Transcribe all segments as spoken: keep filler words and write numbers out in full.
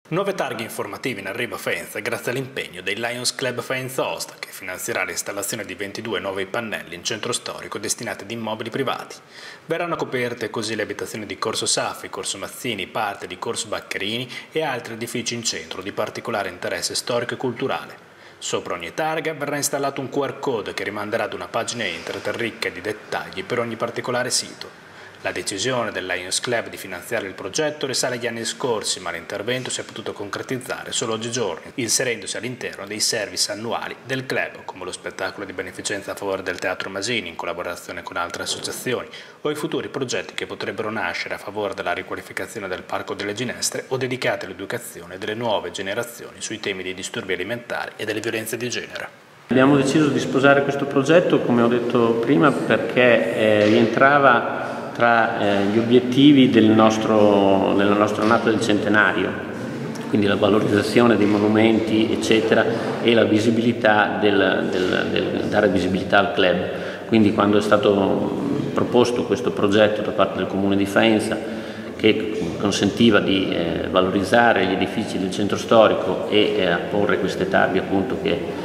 Nuove targhe informative in arrivo a Faenza grazie all'impegno dei Lions Club Faenza Osta, che finanzierà l'installazione di ventidue nuovi pannelli in centro storico destinati ad immobili privati. Verranno coperte così le abitazioni di Corso Saffi, Corso Mazzini, parte di Corso Baccherini e altri edifici in centro di particolare interesse storico e culturale. Sopra ogni targa verrà installato un Q R code che rimanderà ad una pagina internet ricca di dettagli per ogni particolare sito. La decisione del Lions Club di finanziare il progetto risale agli anni scorsi, ma l'intervento si è potuto concretizzare solo oggigiorno, inserendosi all'interno dei service annuali del club, come lo spettacolo di beneficenza a favore del Teatro Masini in collaborazione con altre associazioni, o i futuri progetti che potrebbero nascere a favore della riqualificazione del Parco delle Ginestre o dedicati all'educazione delle nuove generazioni sui temi dei disturbi alimentari e delle violenze di genere. Abbiamo deciso di sposare questo progetto, come ho detto prima, perché eh, rientrava tra eh, gli obiettivi del nostro, della nostra annata del centenario, quindi la valorizzazione dei monumenti eccetera e la visibilità del, del, del dare visibilità al club. Quindi quando è stato proposto questo progetto da parte del Comune di Faenza, che consentiva di eh, valorizzare gli edifici del centro storico e eh, apporre queste targhe appunto che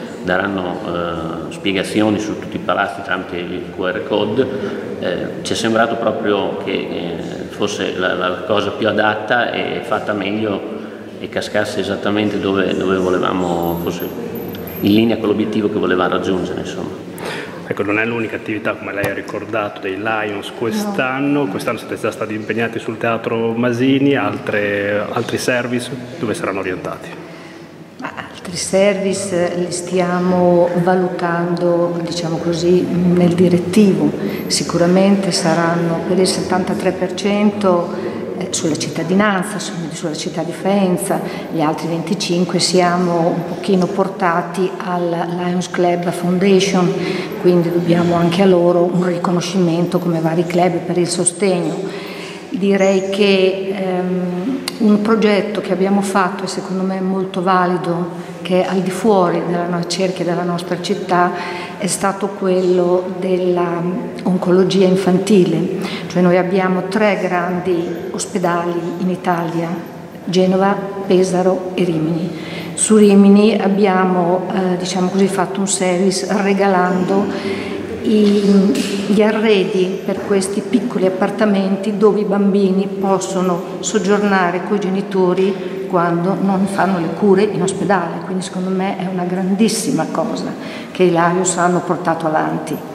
daranno eh, spiegazioni su tutti i palazzi tramite il Q R code, eh, ci è sembrato proprio che eh, fosse la, la cosa più adatta e fatta meglio e cascasse esattamente dove, dove volevamo, fosse in linea con l'obiettivo che voleva raggiungere, insomma. Ecco, non è l'unica attività, come lei ha ricordato, dei Lions quest'anno. Quest'anno siete già stati impegnati sul Teatro Masini, altre, altri service dove saranno orientati? Altri service li stiamo valutando, diciamo così, nel direttivo. Sicuramente saranno per il settantatré per cento sulla cittadinanza, sulla città di Faenza, gli altri venticinque siamo un pochino portati al Lions Club Foundation, quindi dobbiamo anche a loro un riconoscimento come vari club per il sostegno. Direi che ehm, un progetto che abbiamo fatto e secondo me molto valido, che è al di fuori della cerchia della nostra città, è stato quello dell'oncologia infantile. Cioè noi abbiamo tre grandi ospedali in Italia, Genova, Pesaro e Rimini. Su Rimini abbiamo eh, diciamo così, fatto un service regalando gli arredi per questi piccoli appartamenti dove i bambini possono soggiornare con i genitori quando non fanno le cure in ospedale, quindi secondo me è una grandissima cosa che i Lions hanno portato avanti.